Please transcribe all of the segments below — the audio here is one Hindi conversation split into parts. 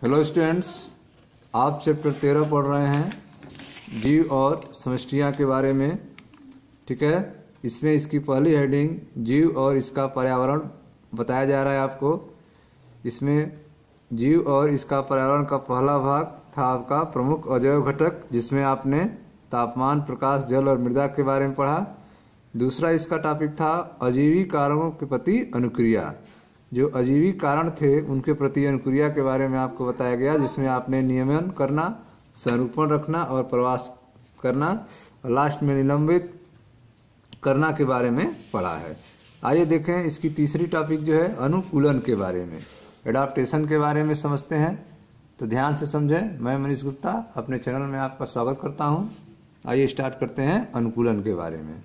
हेलो स्टूडेंट्स, आप चैप्टर 13 पढ़ रहे हैं जीव और समष्टियाँ के बारे में। ठीक है, इसमें इसकी पहली हेडिंग जीव और इसका पर्यावरण बताया जा रहा है आपको। इसमें जीव और इसका पर्यावरण का पहला भाग था आपका प्रमुख अजैव घटक, जिसमें आपने तापमान, प्रकाश, जल और मृदा के बारे में पढ़ा। दूसरा इसका टॉपिक था अजीवी कारणों के प्रति अनुक्रिया। जो अजीवी कारण थे उनके प्रति अनुक्रिया के बारे में आपको बताया गया, जिसमें आपने नियमन करना, संरूपण रखना और प्रवास करना और लास्ट में निलंबित करना के बारे में पढ़ा है। आइए देखें इसकी तीसरी टॉपिक जो है अनुकूलन के बारे में, एडाप्टेशन के बारे में समझते हैं। तो ध्यान से समझें। मैं मनीष गुप्ता अपने चैनल में आपका स्वागत करता हूं। आइए स्टार्ट करते हैं अनुकूलन के बारे में।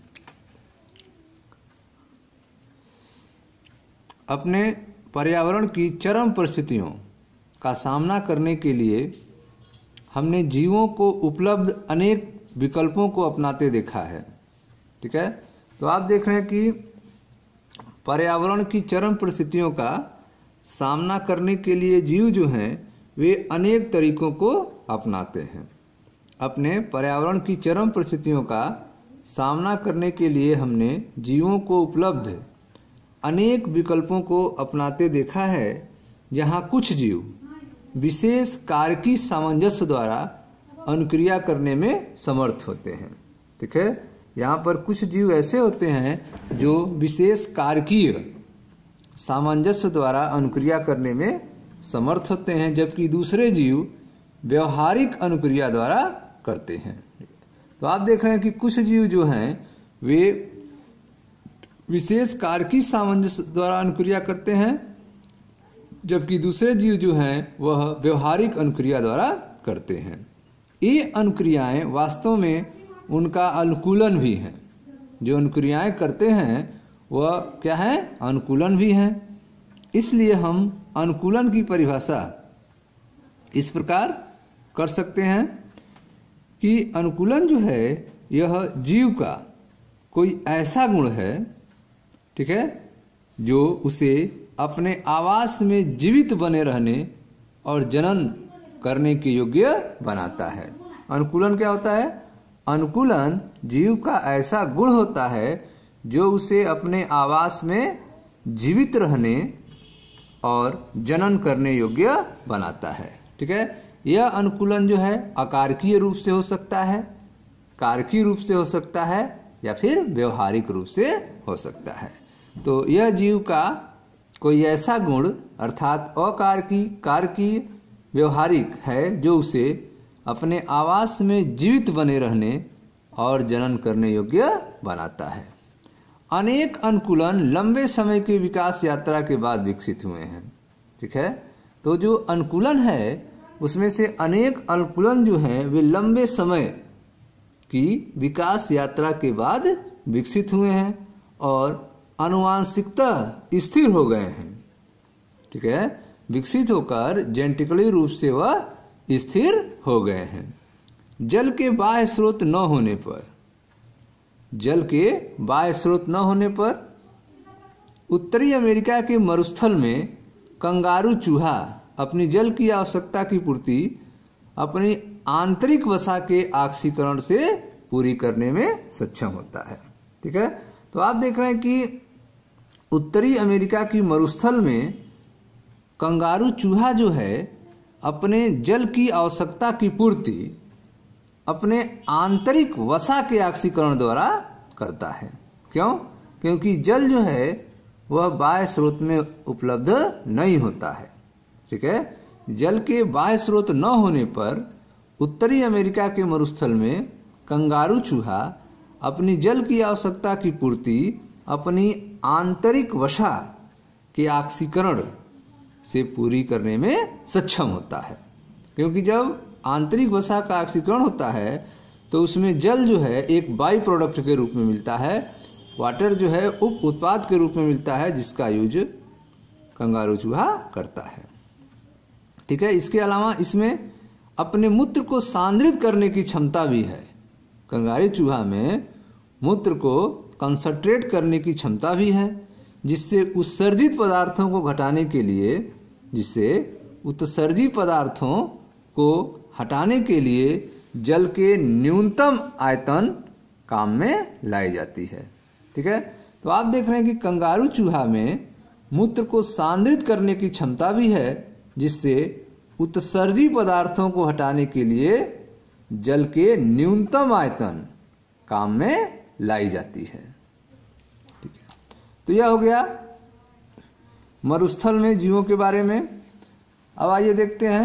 अपने पर्यावरण की चरम परिस्थितियों का सामना करने के लिए हमने जीवों को उपलब्ध अनेक विकल्पों को अपनाते देखा है। ठीक है, तो आप देख रहे हैं कि पर्यावरण की चरम परिस्थितियों का सामना करने के लिए जीव जो हैं वे अनेक तरीकों को अपनाते हैं। अपने पर्यावरण की चरम परिस्थितियों का सामना करने के लिए हमने जीवों को उपलब्ध अनेक विकल्पों को अपनाते देखा है, जहां कुछ जीव विशेष कारकी सामंजस्य द्वारा अनुक्रिया करने में समर्थ होते हैं। ठीक है, यहाँ पर कुछ जीव ऐसे होते हैं जो विशेष कारकीय सामंजस्य द्वारा अनुक्रिया करने में समर्थ होते हैं, जबकि दूसरे जीव व्यवहारिक अनुक्रिया द्वारा करते हैं। तो आप देख रहे हैं कि कुछ जीव जो हैं वे विशेष कारकी सामंजस्य द्वारा अनुक्रिया करते हैं, जबकि दूसरे जीव जो हैं वह व्यवहारिक अनुक्रिया द्वारा करते हैं। ये अनुक्रियाएं वास्तव में उनका अनुकूलन भी है। जो अनुक्रियाएं करते हैं वह क्या है? अनुकूलन भी है। इसलिए हम अनुकूलन की परिभाषा इस प्रकार कर सकते हैं कि अनुकूलन जो है यह जीव का कोई ऐसा गुण है, ठीक है, जो उसे अपने आवास में जीवित बने रहने और जनन करने के योग्य बनाता है। अनुकूलन क्या होता है? अनुकूलन जीव का ऐसा गुण होता है जो उसे अपने आवास में जीवित रहने और जनन करने योग्य बनाता है। ठीक है, यह अनुकूलन जो है अकारकीय रूप से हो सकता है, कारकीय रूप से हो सकता है या फिर व्यवहारिक रूप से हो सकता है। तो यह जीव का कोई ऐसा गुण अर्थात अकारकी, कारकी, व्यवहारिक है जो उसे अपने आवास में जीवित बने रहने और जनन करने योग्य बनाता है। अनेक अनुकूलन लंबे समय की विकास यात्रा के बाद विकसित हुए हैं। ठीक है, तो जो अनुकूलन है उसमें से अनेक अनुकूलन जो हैं वे लंबे समय की विकास यात्रा के बाद विकसित हुए हैं और आनुवांशिकता स्थिर हो गए हैं। ठीक है, विकसित होकर जेनेटिकली रूप से वह स्थिर हो गए हैं। जल के बाह्य स्रोत न होने पर, जल के बाह्य स्रोत न होने पर उत्तरी अमेरिका के मरुस्थल में कंगारू चूहा अपनी जल की आवश्यकता की पूर्ति अपनी आंतरिक वसा के ऑक्सीकरण से पूरी करने में सक्षम होता है। ठीक है, तो आप देख रहे हैं कि उत्तरी अमेरिका की मरुस्थल में कंगारू चूहा जो है अपने जल की आवश्यकता की पूर्ति अपने आंतरिक वसा के ऑक्सीकरण द्वारा करता है। क्यों? क्योंकि जल जो है वह बाह्य स्रोत में उपलब्ध नहीं होता है। ठीक है, जल के बाह्य स्रोत न होने पर उत्तरी अमेरिका के मरुस्थल में कंगारू चूहा अपनी जल की आवश्यकता की पूर्ति अपनी आंतरिक वसा के ऑक्सीकरण से पूरी करने में सक्षम होता है। क्योंकि जब आंतरिक वसा का ऑक्सीकरण होता है तो उसमें जल जो है एक बाई प्रोडक्ट के रूप में मिलता है, वाटर जो है उप उत्पाद के रूप में मिलता है, जिसका यूज कंगारू चूहा करता है। ठीक है, इसके अलावा इसमें अपने मूत्र को सांद्रित करने की क्षमता भी है। कंगारू चूहा में मूत्र को कंसंट्रेट करने की क्षमता भी है, जिससे उत्सर्जित पदार्थों को घटाने के लिए जिससे उत्सर्जी पदार्थों को हटाने के लिए जल के न्यूनतम आयतन काम में लाई जाती है। ठीक है, तो आप देख रहे हैं कि कंगारू चूहा में मूत्र को सांद्रित करने की क्षमता भी है, जिससे उत्सर्जी पदार्थों को हटाने के लिए जल के न्यूनतम आयतन काम में लाई जाती है। ठीक है, तो यह हो गया मरुस्थल में जीवों के बारे में। अब आइए देखते हैं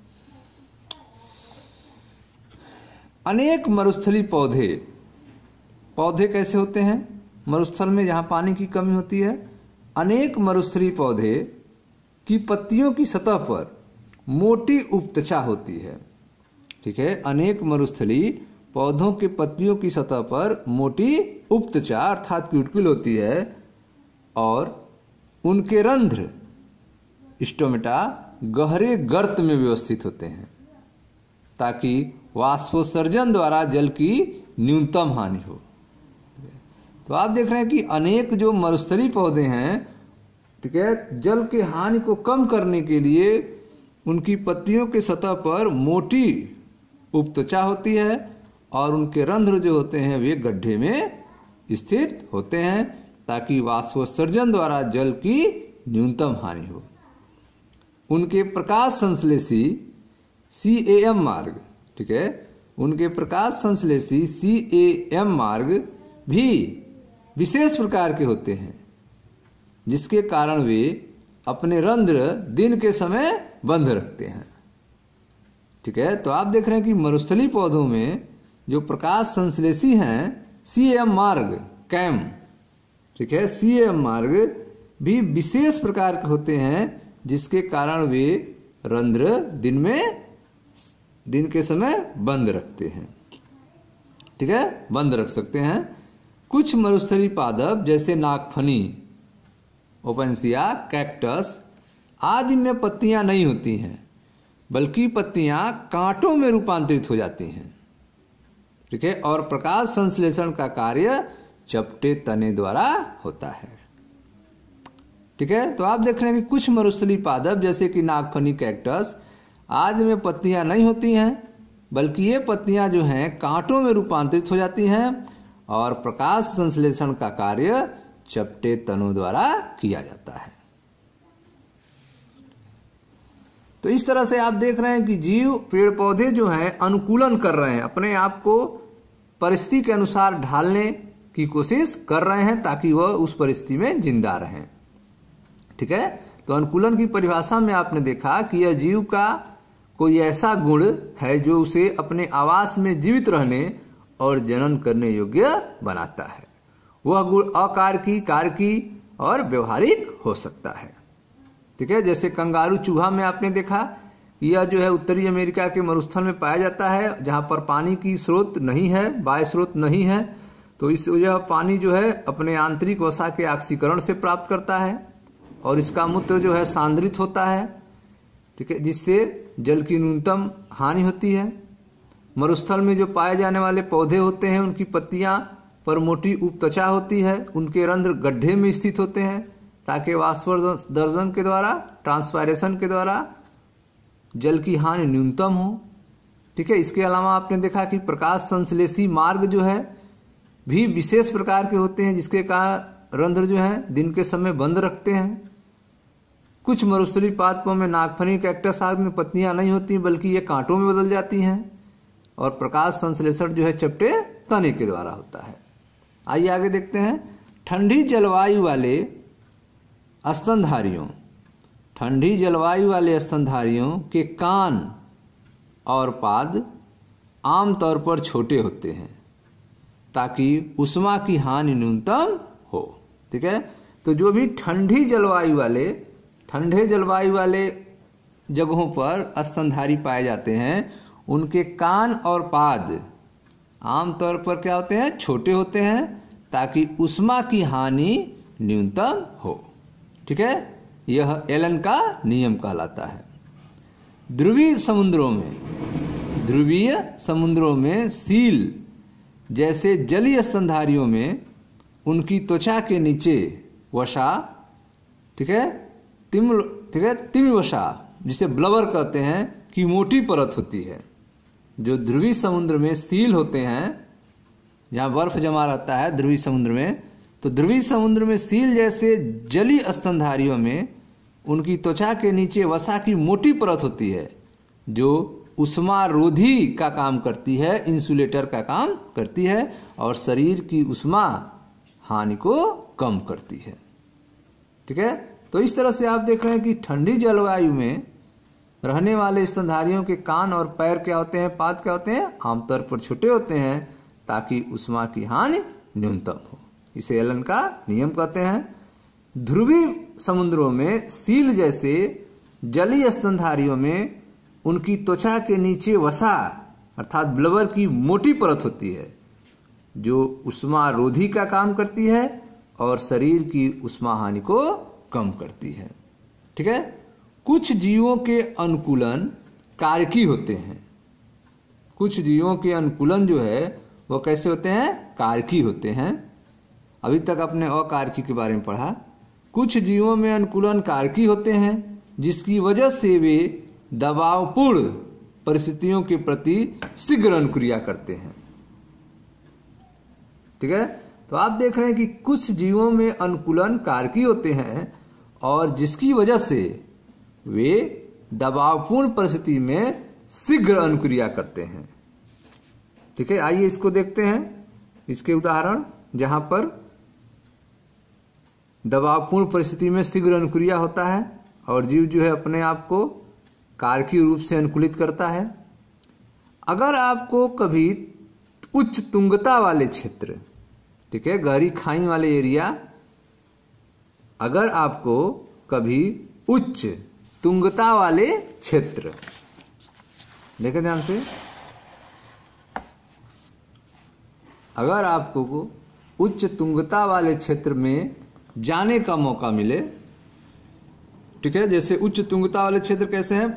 अनेक मरुस्थली पौधे कैसे होते हैं मरुस्थल में जहां पानी की कमी होती है। अनेक मरुस्थली पौधे की पत्तियों की सतह पर मोटी उपत्वचा होती है। ठीक है, अनेक मरुस्थली पौधों के पत्तियों की सतह पर मोटी उपत्वचा अर्थात क्यूटिकल होती है और उनके रंध्र स्टोमेटा गहरे गर्त में व्यवस्थित होते हैं ताकि वाष्पोत्सर्जन द्वारा जल की न्यूनतम हानि हो। तो आप देख रहे हैं कि अनेक जो मरुस्थली पौधे हैं, ठीक है, जल की हानि को कम करने के लिए उनकी पत्तियों के सतह पर मोटी उपत्वचा होती है और उनके रंध्र जो होते हैं वे गड्ढे में स्थित होते हैं ताकि वाष्पोत्सर्जन द्वारा जल की न्यूनतम हानि हो। उनके प्रकाश संश्लेषी CAM मार्ग, ठीक है, उनके प्रकाश संश्लेषी CAM मार्ग भी विशेष प्रकार के होते हैं जिसके कारण वे अपने रंध्र दिन के समय बंद रखते हैं। ठीक है, तो आप देख रहे हैं कि मरुस्थली पौधों में जो प्रकाश संश्लेषी हैं CAM मार्ग कैम, ठीक है, CAM मार्ग भी विशेष प्रकार के होते हैं जिसके कारण वे रंध्र दिन के समय बंद रखते हैं। ठीक है, बंद रख सकते हैं। कुछ मरुस्थली पादप जैसे नागफनी, ओपेंसिया, कैक्टस आदि में पत्तियां नहीं होती हैं बल्कि पत्तियां कांटों में रूपांतरित हो जाती हैं। ठीक है, और प्रकाश संश्लेषण का कार्य चपटे तने द्वारा होता है। ठीक है, तो आप देख रहे हैं कि कुछ मरुस्थली पादप जैसे कि नागफनी, कैक्टस आदि में पत्तियां नहीं होती हैं बल्कि ये पत्तियां जो हैं कांटों में रूपांतरित हो जाती हैं और प्रकाश संश्लेषण का कार्य चपटे तनों द्वारा किया जाता है। तो इस तरह से आप देख रहे हैं कि जीव, पेड़ पौधे जो हैं अनुकूलन कर रहे हैं, अपने आप को परिस्थिति के अनुसार ढालने की कोशिश कर रहे हैं ताकि वह उस परिस्थिति में जिंदा रहें। ठीक है, तो अनुकूलन की परिभाषा में आपने देखा कि यह जीव का कोई ऐसा गुण है जो उसे अपने आवास में जीवित रहने और जनन करने योग्य बनाता है। वह गुण अकारकी, कारकी और व्यवहारिक हो सकता है। ठीक है, जैसे कंगारू चूहा में आपने देखा कि यह जो है उत्तरी अमेरिका के मरुस्थल में पाया जाता है जहां पर पानी की स्रोत नहीं है, बाह्य स्रोत नहीं है, तो यह पानी जो है अपने आंतरिक वसा के ऑक्सीकरण से प्राप्त करता है और इसका मूत्र जो है सांद्रित होता है। ठीक है, जिससे जल की न्यूनतम हानि होती है। मरुस्थल में जो पाए जाने वाले पौधे होते हैं उनकी पत्तियां पर मोटी उपत्वचा होती है, उनके रंध्र गड्ढे में स्थित होते हैं ताकि वाष्पोत्सर्जन के द्वारा, ट्रांसपायरेशन के द्वारा जल की हानि न्यूनतम हो। ठीक है, इसके अलावा आपने देखा कि प्रकाश संश्लेषी मार्ग जो है भी विशेष प्रकार के होते हैं जिसके कारण रंध्र जो है दिन के समय बंद रखते हैं। कुछ मरुस्थली पादपों में नागफनी, कैक्टस आदि में पत्तियां नहीं होती बल्कि ये कांटों में बदल जाती हैं और प्रकाश संश्लेषण जो है चपटे तने के द्वारा होता है। आइए आगे देखते हैं। ठंडी जलवायु वाले स्तनधारियों, ठंडी जलवायु वाले स्तनधारियों के कान और पाद आमतौर पर छोटे होते हैं ताकि ऊष्मा की हानि न्यूनतम हो। ठीक है, तो जो भी ठंडे जलवायु वाले जगहों पर स्तनधारी पाए जाते हैं उनके कान और पाद आमतौर पर क्या होते हैं, छोटे होते हैं ताकि ऊष्मा की हानि न्यूनतम हो। ठीक है, यह एलन का नियम कहलाता है। ध्रुवीय समुद्रों में सील जैसे जलीय स्तनधारियों में उनकी त्वचा के नीचे वसा, ठीक है, तिमि वसा जिसे ब्लबर कहते हैं, की मोटी परत होती है। जो ध्रुवीय समुद्र में सील होते हैं, जहां बर्फ जमा रहता है ध्रुवीय समुद्र में, तो ध्रुवीय समुद्र में सील जैसे जलीय स्तनधारियों में उनकी त्वचा के नीचे वसा की मोटी परत होती है, जो उष्मारोधी का काम करती है, इंसुलेटर का काम करती है और शरीर की उष्मा हानि को कम करती है। ठीक है, तो इस तरह से आप देख रहे हैं कि ठंडी जलवायु में रहने वाले स्तनधारियों के कान और पैर क्या होते हैं, पाद क्या होते हैं, आमतौर पर छोटे होते हैं ताकि उष्मा की हानि न्यूनतम हो। इसे एलन का नियम कहते हैं। ध्रुवीय समुद्रों में सील जैसे जलीय स्तनधारियों में उनकी त्वचा के नीचे वसा अर्थात ब्लबर की मोटी परत होती है, जो उष्मारोधी का काम करती है और शरीर की उष्मा हानि को कम करती है। ठीक है, कुछ जीवों के अनुकूलन कारकी होते हैं। कुछ जीवों के अनुकूलन जो है वो कैसे होते हैं, कारकी होते हैं। अभी तक आपने अकारकी के बारे में पढ़ा। कुछ जीवों में अनुकूलन कारकी होते हैं, जिसकी वजह से वे दबावपूर्ण परिस्थितियों के प्रति शीघ्र अनुक्रिया करते हैं। ठीक है, तो आप देख रहे हैं कि कुछ जीवों में अनुकूलन कारकी होते हैं और जिसकी वजह से वे दबावपूर्ण परिस्थिति में शीघ्र अनुक्रिया करते हैं। ठीक है, आइए इसको देखते हैं, इसके उदाहरण जहां पर दबावपूर्ण परिस्थिति में शीघ्र अनुक्रिया होता है और जीव जो है अपने आप को कारकी रूप से अनुकूलित करता है। अगर आपको कभी उच्च तुंगता वाले क्षेत्र, ठीक है, गहरी खाई वाले एरिया, अगर आपको कभी उच्च तुंगता वाले क्षेत्र, देखें ध्यान से, अगर आपको उच्च तुंगता वाले क्षेत्र में जाने का मौका मिले, ठीक है, जैसे उच्च तुंगता वाले क्षेत्र कैसे हैं,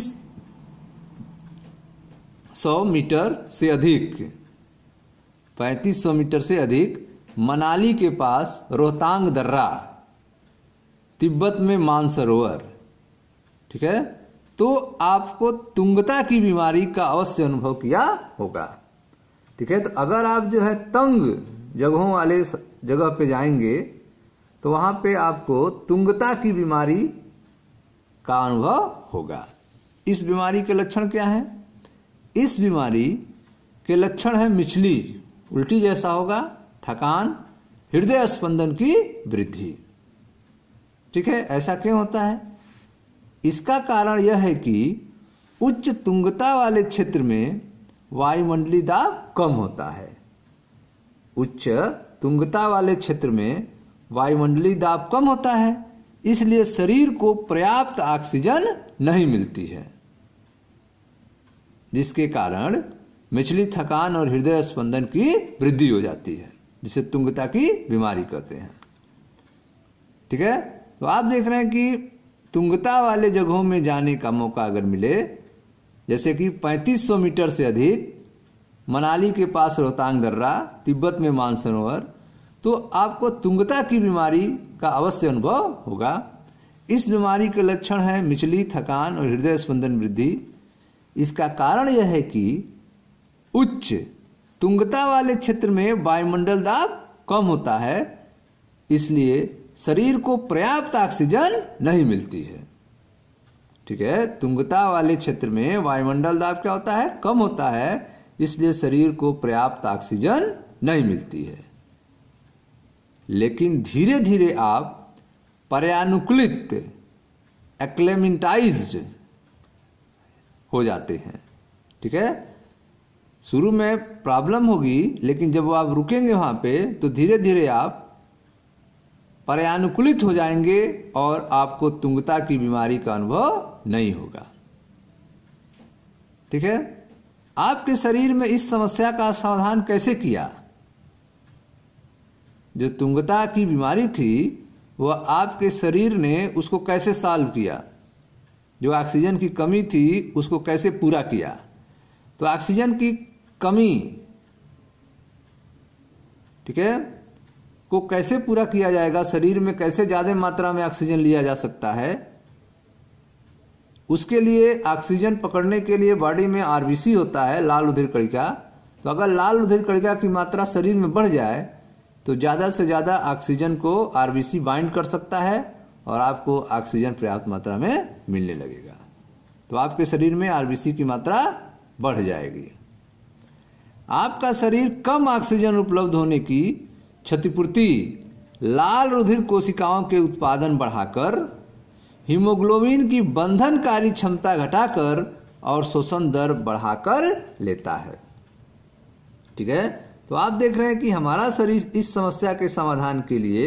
3500 मीटर से अधिक, 3500 मीटर से अधिक मनाली के पास रोहतांग दर्रा, तिब्बत में मानसरोवर, ठीक है, तो आपको तुंगता की बीमारी का अवश्य अनुभव किया होगा। ठीक है, तो अगर आप जो है तंग जगहों वाले जगह पे जाएंगे तो वहां पे आपको तुंगता की बीमारी का अनुभव होगा। इस बीमारी के लक्षण क्या हैं? इस बीमारी के लक्षण है मिचली, उल्टी जैसा होगा, थकान, हृदय स्पंदन की वृद्धि। ठीक है, ऐसा क्यों होता है? इसका कारण यह है कि उच्च तुंगता वाले क्षेत्र में वायुमंडलीय दाब कम होता है। उच्च तुंगता वाले क्षेत्र में वायुमंडलीय दाब कम होता है, इसलिए शरीर को पर्याप्त ऑक्सीजन नहीं मिलती है, जिसके कारण मिचली, थकान और हृदय स्पंदन की वृद्धि हो जाती है, जिसे तुंगता की बीमारी कहते हैं। ठीक है, तो आप देख रहे हैं कि तुंगता वाले जगहों में जाने का मौका अगर मिले, जैसे कि 3500 मीटर से अधिक, मनाली के पास रोहतांग दर्रा, तिब्बत में मानसरोवर, तो आपको तुंगता की बीमारी का अवश्य अनुभव होगा। इस बीमारी के लक्षण है मिचली, थकान और हृदय स्पंदन वृद्धि। इसका कारण यह है कि उच्च तुंगता वाले क्षेत्र में वायुमंडल दाब कम होता है, इसलिए शरीर को पर्याप्त ऑक्सीजन नहीं मिलती है। ठीक है, तुंगता वाले क्षेत्र में वायुमंडल दाब क्या होता है? कम होता है, इसलिए शरीर को पर्याप्त ऑक्सीजन नहीं मिलती है। लेकिन धीरे धीरे आप पर्यानुकूलित, एक्लेमेंटाइज्ड हो जाते हैं। ठीक है, शुरू में प्रॉब्लम होगी, लेकिन जब आप रुकेंगे वहां पे तो धीरे धीरे आप पर्यानुकूलित हो जाएंगे और आपको तुंगता की बीमारी का अनुभव नहीं होगा। ठीक है, आपके शरीर में इस समस्या का समाधान कैसे किया? जो तुंगता की बीमारी थी वह आपके शरीर ने उसको कैसे सॉल्व किया? जो ऑक्सीजन की कमी थी उसको कैसे पूरा किया? तो ऑक्सीजन की कमी, ठीक है, को कैसे पूरा किया जाएगा? शरीर में कैसे ज्यादा मात्रा में ऑक्सीजन लिया जा सकता है? उसके लिए ऑक्सीजन पकड़ने के लिए बॉडी में आरबीसी होता है, लाल रुधिर कणिका। तो अगर लाल रुधिर कणिका की मात्रा शरीर में बढ़ जाए तो ज़्यादा से ज़्यादा ऑक्सीजन को आरबीसी बाइंड कर सकता है और आपको ऑक्सीजन पर्याप्त मात्रा में मिलने लगेगा, तो आपके शरीर में आरबीसी की मात्रा बढ़ जाएगी। आपका शरीर कम ऑक्सीजन उपलब्ध होने की क्षतिपूर्ति लाल रुधिर कोशिकाओं के उत्पादन बढ़ाकर, हीमोग्लोबिन की बंधनकारी क्षमता घटाकर और शोषण दर बढ़ाकर लेता है। ठीक है, तो आप देख रहे हैं कि हमारा शरीर इस समस्या के समाधान के लिए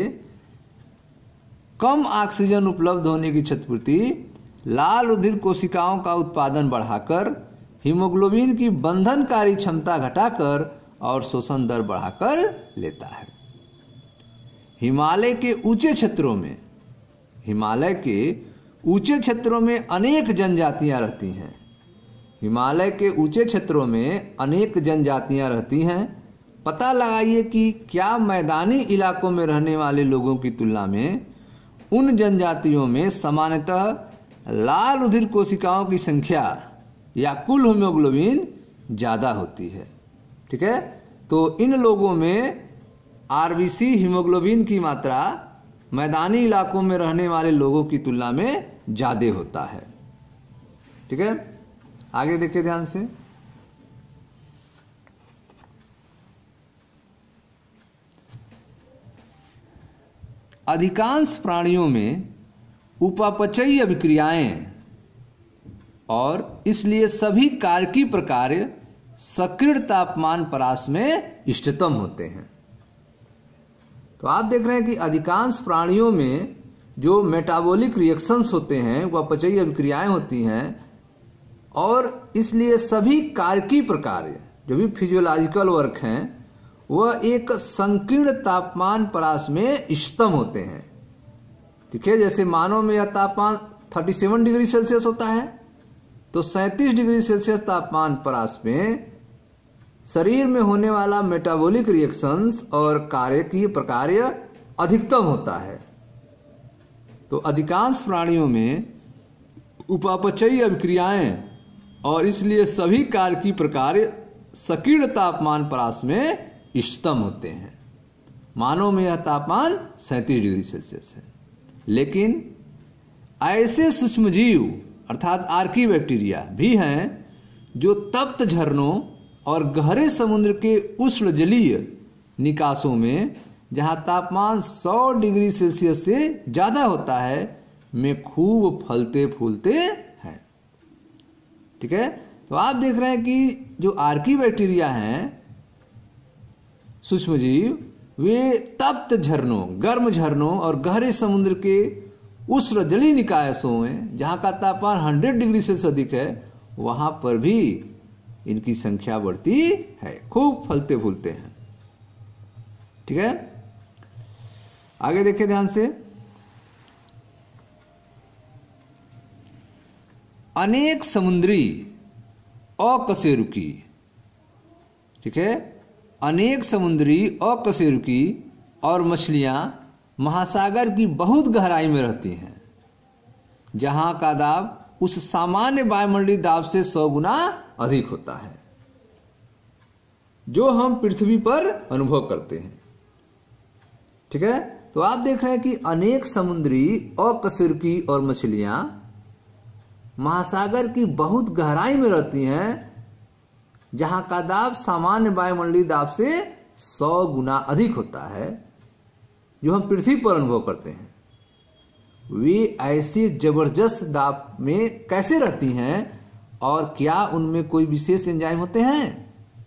कम ऑक्सीजन उपलब्ध होने की क्षतिपूर्ति लाल रुधिर कोशिकाओं का उत्पादन बढ़ाकर, हीमोग्लोबिन की बंधनकारी क्षमता घटाकर और शोषण दर बढ़ाकर लेता है। हिमालय के ऊंचे क्षेत्रों में अनेक जनजातियां रहती हैं। हिमालय के ऊंचे क्षेत्रों में अनेक जनजातियां रहती हैं। पता लगाइए कि क्या मैदानी इलाकों में रहने वाले लोगों की तुलना में उन जनजातियों में सामान्यतः लाल रुधिर कोशिकाओं की संख्या या कुल हीमोग्लोबिन ज़्यादा होती है। ठीक है, तो इन लोगों में आरबीसी हीमोग्लोबिन की मात्रा मैदानी इलाकों में रहने वाले लोगों की तुलना में ज़्यादा होता है। ठीक है, आगे देखिए ध्यान से। अधिकांश प्राणियों में उपापचयी अभिक्रियाएं और इसलिए सभी कारकी प्रकार्य सक्रिय तापमान परास में इष्टतम होते हैं। तो आप देख रहे हैं कि अधिकांश प्राणियों में जो मेटाबॉलिक रिएक्शंस होते हैं, उपापचयी अभिक्रियाएं होती हैं और इसलिए सभी कारकी प्रकार्य जो भी फिजियोलॉजिकल वर्क हैं वह एक संकीर्ण तापमान परास में इष्टतम होते हैं। ठीक है, जैसे मानव में यह तापमान 37 डिग्री सेल्सियस होता है, तो 37 डिग्री सेल्सियस तापमान परास में शरीर में होने वाला मेटाबॉलिक रिएक्शंस और कार्य की प्रकार्य अधिकतम होता है। तो अधिकांश प्राणियों में उपापचयी अभिक्रियाएं और इसलिए सभी कार्य की प्रकार्य संकीर्ण तापमान परास में इष्टतम होते हैं। मानव में यह तापमान 37 डिग्री सेल्सियस है, लेकिन ऐसे सूक्ष्मजीव अर्थात आर्की बैक्टीरिया भी हैं जो तप्त झरनों और गहरे समुद्र के उष्ण जलीय निकासों में जहां तापमान 100 डिग्री सेल्सियस से ज्यादा होता है में खूब फलते फूलते हैं। ठीक है, तो आप देख रहे हैं कि जो आर्की बैक्टीरिया हैं सूक्ष्मजीव, वे तप्त झरनों, गर्म झरनों और गहरे समुद्र के उष्ण जलीय निकायों में जहां का तापमान 100 डिग्री सेल्सियस अधिक है वहां पर भी इनकी संख्या बढ़ती है, खूब फलते फूलते हैं। ठीक है, आगे देखिए ध्यान से। अनेक समुद्री अकशेरुकी, ठीक है, अनेक समुद्री अकशेरुकी और मछलियां महासागर की बहुत गहराई में रहती हैं, जहां का दाब उस सामान्य वायुमंडलीय दाब से 100 गुना अधिक होता है जो हम पृथ्वी पर अनुभव करते हैं। ठीक है, तो आप देख रहे हैं कि अनेक समुद्री अकशेरुकी और मछलियां महासागर की बहुत गहराई में रहती हैं, जहां का दाब सामान्य वायुमंडलीय दाब से 100 गुना अधिक होता है जो हम पृथ्वी पर अनुभव करते हैं। वे ऐसे जबरदस्त दाब में कैसे रहती हैं और क्या उनमें कोई विशेष एंजाइम होते हैं?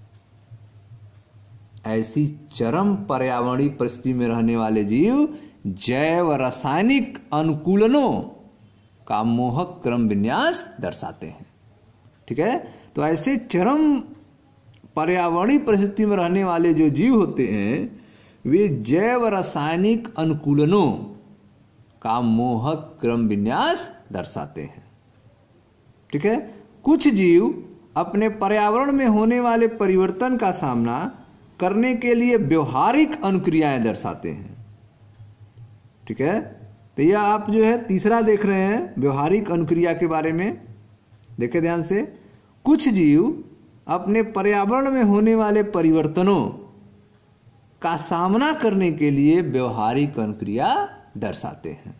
ऐसी चरम पर्यावरणीय परिस्थिति में रहने वाले जीव जैव रासायनिक अनुकूलनों का मोहक क्रम विन्यास दर्शाते हैं। ठीक है, तो ऐसे चरम पर्यावरणीय परिस्थिति में रहने वाले जो जीव होते हैं वे जैव रासायनिक अनुकूलनों का मोहक क्रम विन्यास दर्शाते हैं। ठीक है, कुछ जीव अपने पर्यावरण में होने वाले परिवर्तन का सामना करने के लिए व्यवहारिक अनुक्रियाएं दर्शाते हैं। ठीक है, तो यह आप जो है तीसरा देख रहे हैं व्यवहारिक अनुक्रिया के बारे में। देखे ध्यान से, कुछ जीव अपने पर्यावरण में होने वाले परिवर्तनों का सामना करने के लिए व्यवहारिक अनुक्रिया दर्शाते हैं।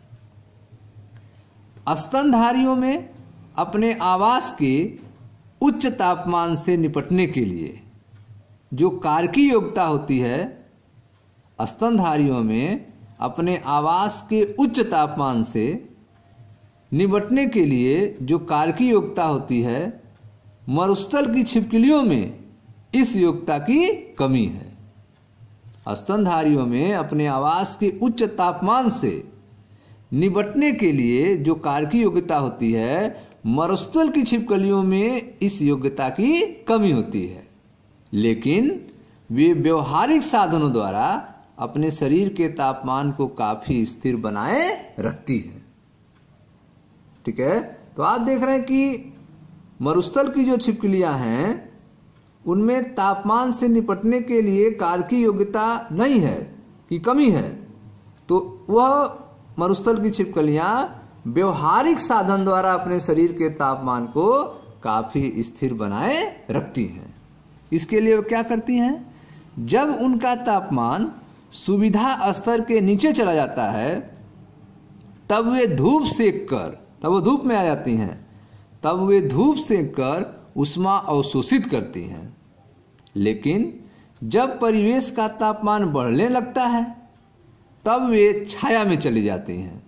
स्तनधारियों में अपने आवास के उच्च तापमान से निपटने के लिए जो कारकी योग्यता होती है, स्तनधारियों में अपने आवास के उच्च तापमान से निपटने के लिए जो कारकी योग्यता होती है, मरुस्थल की छिपकलियों में इस योग्यता की कमी है। स्तनधारियों में अपने आवास के उच्च तापमान से निपटने के लिए जो कारकी योग्यता होती है, मरुस्थल की छिपकलियों में इस योग्यता की कमी होती है, लेकिन वे व्यवहारिक साधनों द्वारा अपने शरीर के तापमान को काफी स्थिर बनाए रखती है। ठीक है, तो आप देख रहे हैं कि मरुस्थल की जो छिपकलियां हैं उनमें तापमान से निपटने के लिए कारकी योग्यता नहीं है कि कमी है, तो वह मरुस्थल की छिपकलियां व्यवहारिक साधन द्वारा अपने शरीर के तापमान को काफी स्थिर बनाए रखती हैं। इसके लिए वो क्या करती हैं, जब उनका तापमान सुविधा स्तर के नीचे चला जाता है तब वे धूप सेक कर, तब वो धूप में आ जाती हैं, तब वे धूप सेक कर उष्मा अवशोषित करती हैं। लेकिन जब परिवेश का तापमान बढ़ने लगता है तब वे छाया में चली जाती हैं।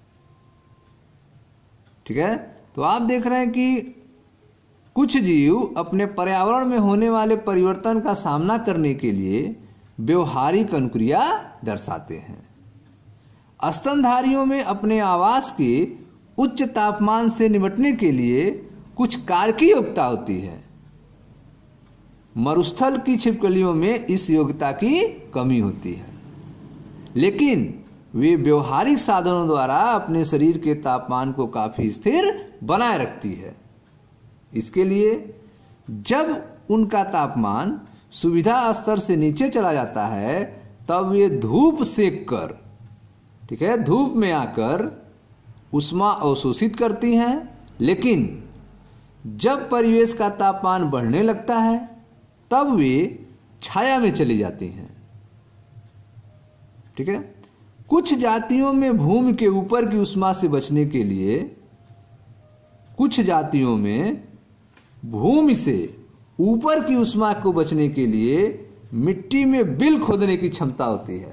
ठीक है, तो आप देख रहे हैं कि कुछ जीव अपने पर्यावरण में होने वाले परिवर्तन का सामना करने के लिए व्यवहारिक अनुक्रिया दर्शाते हैं। स्तनधारियों में अपने आवास के उच्च तापमान से निपटने के लिए कुछ कारकी योग्यता होती है, मरुस्थल की छिपकलियों में इस योग्यता की कमी होती है, लेकिन वे व्यवहारिक साधनों द्वारा अपने शरीर के तापमान को काफी स्थिर बनाए रखती है। इसके लिए जब उनका तापमान सुविधा स्तर से नीचे चला जाता है तब वे धूप सेक कर, ठीक है, धूप में आकर उष्मा अवशोषित करती हैं, लेकिन जब परिवेश का तापमान बढ़ने लगता है तब वे छाया में चली जाती हैं। ठीक है, कुछ जातियों में भूमि के ऊपर की उष्मा से बचने के लिए, कुछ जातियों में भूमि से ऊपर की उष्मा को बचने के लिए मिट्टी में बिल खोदने की क्षमता होती है।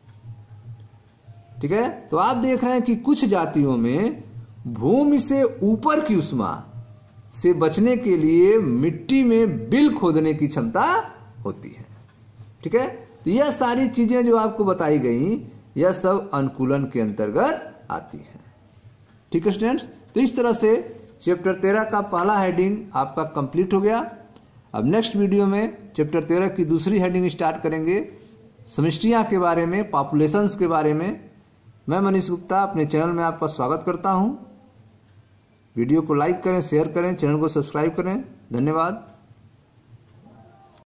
ठीक है, तो आप देख रहे हैं कि कुछ जातियों में भूमि से ऊपर की उष्मा से बचने के लिए मिट्टी में बिल खोदने की क्षमता होती है। ठीक है, तो यह सारी चीजें जो आपको बताई गई यह सब अनुकूलन के अंतर्गत आती है। ठीक है स्टूडेंट्स, तो इस तरह से चैप्टर 13 का पहला हेडिंग आपका कंप्लीट हो गया। अब नेक्स्ट वीडियो में चैप्टर 13 की दूसरी हेडिंग स्टार्ट करेंगे, समष्टियां के बारे में, पॉपुलेशंस के बारे में। मैं मनीष गुप्ता अपने चैनल में आपका स्वागत करता हूं। वीडियो को लाइक करें, शेयर करें, चैनल को सब्सक्राइब करें। धन्यवाद।